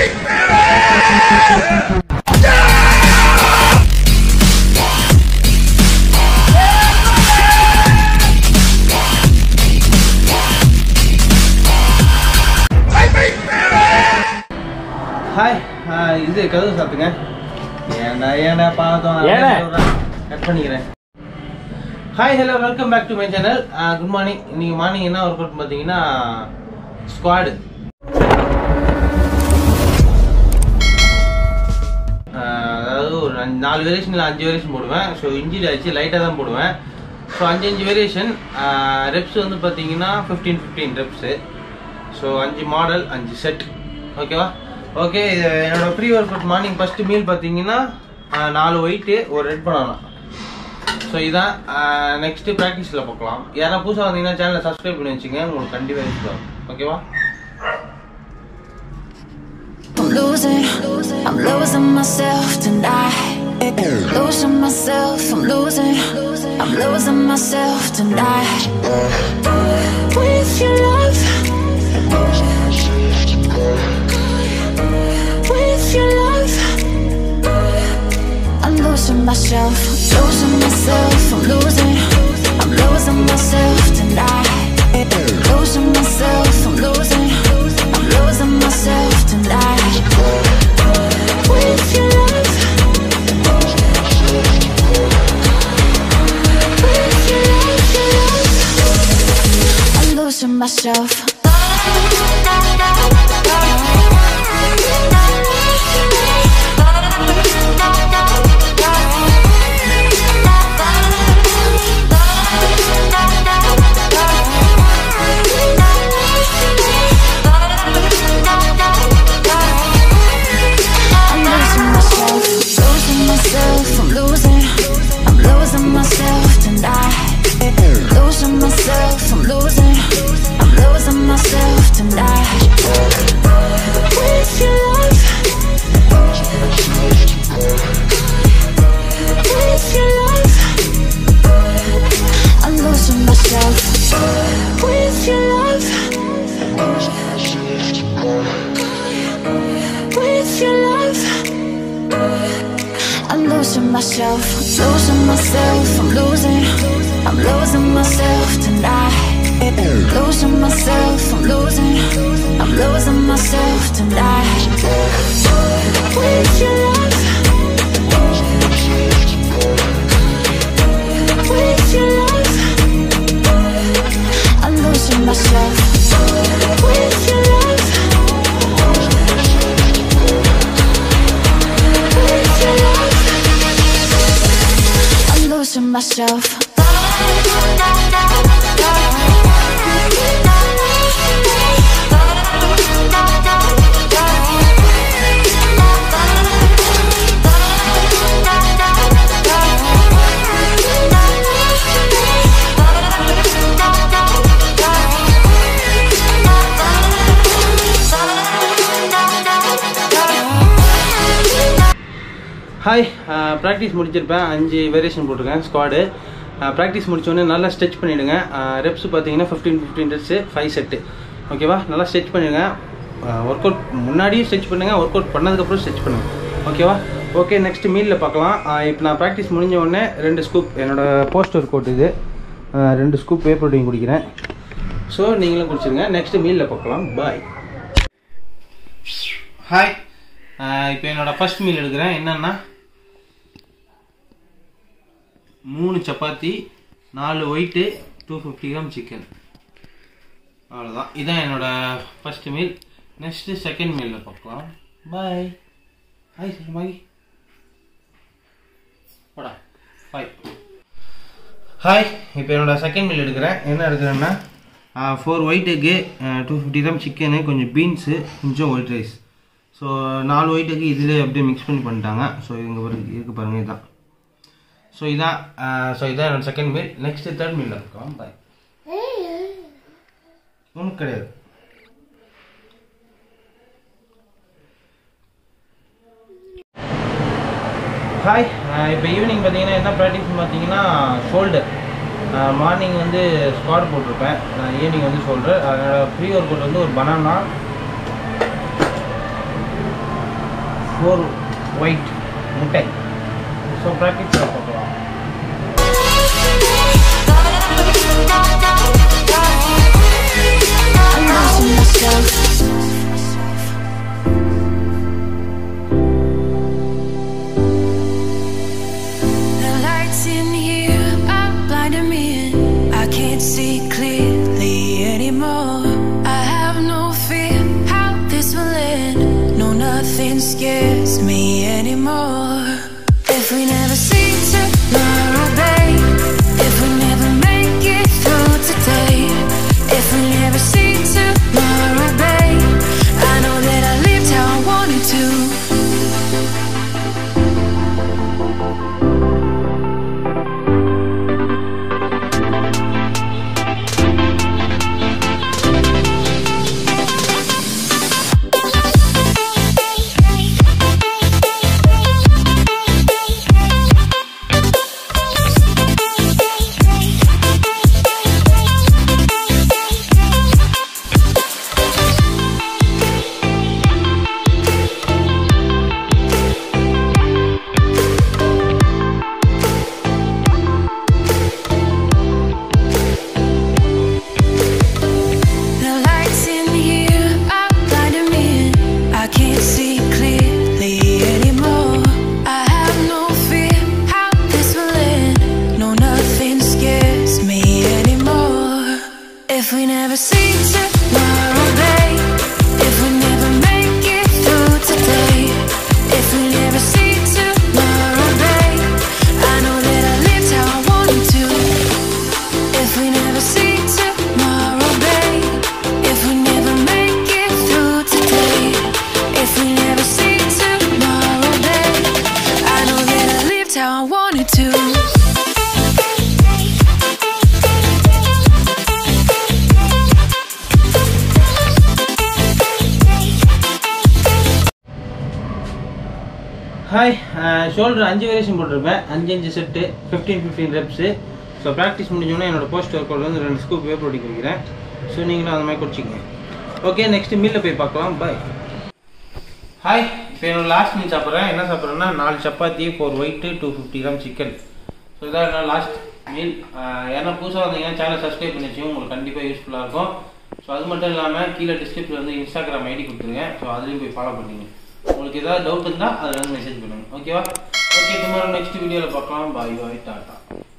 Hi, this is Kadu Satanga. Hi, hello, welcome back to my channel. Good morning. In morning, என்ன workout பாத்தீங்கன்னா squad. அதாவது ஒரு 4 variation இல்ல 5 variation போடுவேன். So இன்ஜிரி ஆச்சு லைட்டா தான் போடுவேன். சோ 5 வேரியேஷன் ரெப்ஸ் வந்து பாத்தீங்கன்னா 15 ரெப்ஸ். So 5 model 5 set. ஓகேவா? ஓகே, என்னோட pre workout morning first meal பாத்தீங்கன்னா 4 ஒயிட் ஒரு ரெட் பனானா. சோ இதான் நெக்ஸ்ட் பிராக்டிஸ்ல பார்க்கலாம். யாரா புதுசா வந்தீங்கன்னா சேனலை சப்ஸ்கிரைப் பண்ணி வச்சுங்க, உங்களுக்கு கண்டிப்பா யூஸ் ஆகும். ஓகேவா? I'm losing myself tonight. Losing myself, I'm losing myself tonight. With your love, with your love, I'm losing myself, I'm losing myself tonight. Losing myself, I'm losing myself tonight. With your love, with your love, I'm losing myself. I'm losing myself tonight. Losing myself, I'm losing myself tonight. With your love, with your love, I'm losing myself. With your love, with your love, I'm losing myself. Hi, practice முடிச்சிருப்பேன் 5 variation போட்டுருக்கேன் squat. Practice முடிச்சோடனே நல்லா stretch பண்ணிவிடுங்க. Reps பார்த்தீங்கன்னா 15 reps 5 set. ஓகேவா? நல்லா stretch பண்ணிடுங்க. Workout முன்னாடியும் ஸ்ட்ரெச் பண்ணுங்கள், ஒர்க் அவுட் பண்ணதுக்கப்புறம் ஸ்ட்ரெச் பண்ணுங்கள். ஓகேவா? ஓகே, நெக்ஸ்ட் மீலில் பார்க்கலாம். இப்போ நான் ப்ராக்டிஸ் முடிஞ்ச உடனே 2 ஸ்கூப் என்னோடய போஸ்ட் ஒர்க் அவுட் இது 2 ஸ்கூப் வே ப்ரோட்டீன் குடிக்கிறேன். ஸோ நீங்களும் குடிச்சிருங்க. நெக்ஸ்ட் மீலில் பார்க்கலாம். பாய். ஹாய், இப்போ என்னோடய ஃபர்ஸ்ட் மீல் எடுக்கிறேன். என்னென்னா 3 சப்பாத்தி 4 ஒயிட்டு 250 கிராம் சிக்கன். அவ்வளோதான். இதான் என்னோட ஃபர்ஸ்ட் மீல். நெக்ஸ்ட் செகண்ட் மீலில் பார்க்கலாம். பாய். Hi sir bye. போடா பாய். ஹாய், இப்போ என்னோட செகண்ட் மீல் எடுக்கிறேன். என்ன எடுக்கிறேன்னா 4 ஒயிட் எக்கு 250 கிராம் சிக்கனு, கொஞ்சம் பீன்ஸு, கொஞ்சம் white rice. So 4 white egg இதில் அப்படியே மிக்ஸ் பண்ணிட்டாங்க. ஸோ இங்கே இருக்குது பாருங்கள், இதுதான். ஸோ இதான் என்னோட second meal. Next third meal இருக்கும். பாய். ஒன்றும் கிடையாது. ஹாய், இப்போ ஈவினிங் பார்த்தீங்கன்னா என்ன ப்ராக்டிஸ் பார்த்தீங்கன்னா ஷோல்டர். மார்னிங் வந்து ஸ்குவாட் போட்டிருப்பேன், ஈவினிங் வந்து ஷோல்டர். அதோட ப்ரீ ஒர்க் அவுட் வந்து ஒரு பனானா, 4 ஒயிட் முட்டை. ஸோ ப்ராக்டிஸ் பார்க்கலாம். See clearly anymore. I have no fear how this will end. No, nothing scares me anymore. If we never see tomorrow, babe, if we never make it through today, if we never see tomorrow, babe, I know that I lived how I wanted to. If we never see tomorrow, babe, if we never make it through today, if we never see tomorrow, babe, I know that I lived how I wanted to. If we never see tomorrow, babe, if we never make it through today, if we never see tomorrow, babe, I know that I lived how I wanted to. ஹாய், shoulder 5 variation போட்டிருப்பேன். 5 set 15 reps. So practice முடிஞ்சோன்னா என்னோடய post workout வந்து 2 scoop whey protein வைக்கிறேன். So நீங்களும் அந்த மாதிரி குடிச்சிக்கங்க. Okay, next மீலில் போய் பார்க்கலாம். பாய். ஹாய், இப்போ என்னோட லாஸ்ட் மீல் சாப்பிட்றேன். என்ன சாப்பிட்றேன்னா 4 chapati, 4 white, 250 gram chicken. So இதான் என்னோட லாஸ்ட் மீல். ஏன்னா புதுசாக வந்தீங்கன்னா சேனல் சப்ஸ்கிரைப் பண்ணி வச்சுக்கோங்க, உங்களுக்கு கண்டிப்பாக யூஸ்ஃபுல்லாக இருக்கும். ஸோ அது மட்டும் இல்லாமல் கீழே டிஸ்கிரிப்ஷனில் வந்து இன்ஸ்டாகிராம் ஐடி கொடுத்துருங்க. ஸோ அதுலேயும் போய் ஃபாலோ பண்ணிங்க. உங்களுக்கு ஏதாவது டவுட் இருந்தால் அதில் வந்து மெசேஜ் பண்ணுங்கள். ஓகேவா? ஓகே, டுமாரோ நெக்ஸ்ட் வீடியோவில் பார்க்கலாம். Bye bye, tata.